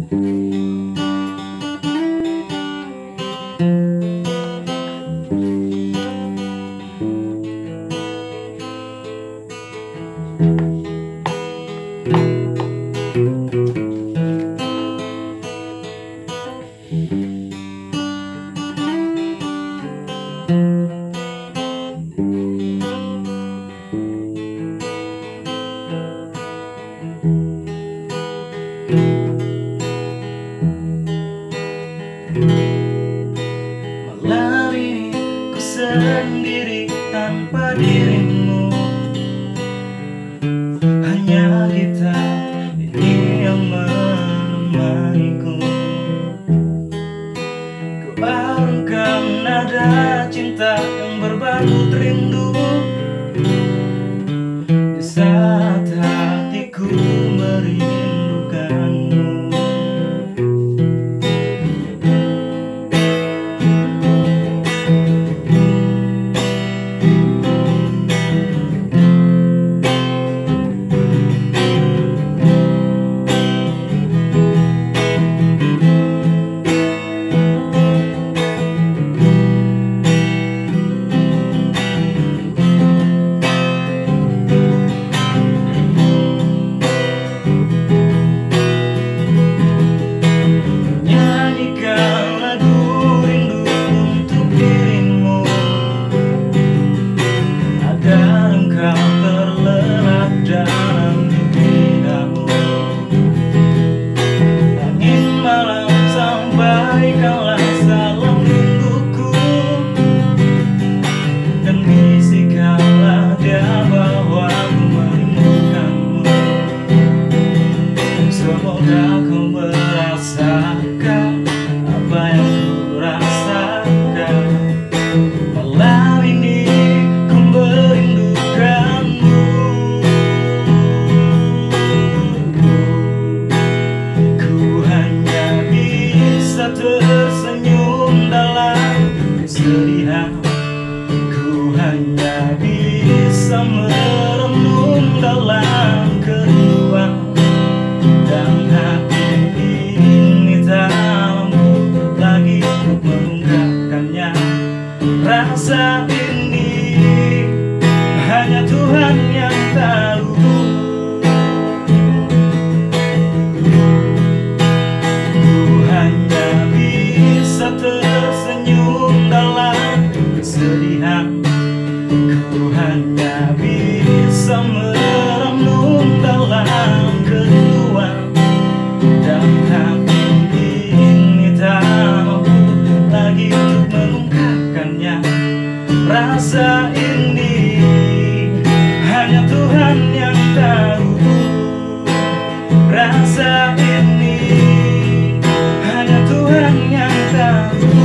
Malam ini ku sendiri tanpa dirimu, hanya kita ini yang menemaniku. Ku arungkan nada cinta yang berbalut rindu di saat hatiku merindukanmu. Semoga kau merasakan apa yang ku rasakan. Malam ini ku merindukanmu. Ku hanya bisa tersenyum dalam kesedihan. Ku hanya bisa merenung dalam kerinduan. Dan hati ini tak mampu lagi untuk mengungkapkannya. Rasa ini hanya Tuhan yang tahu. Ku hanya bisa tersenyum dalam kesedihan. Ku hanya bisa merenung dalam kerinduan. Dan hati ini tak mampu lagi untuk mengungkapkannya. Rasa ini hanya Tuhan yang tahu. Rasa ini hanya Tuhan yang tahu.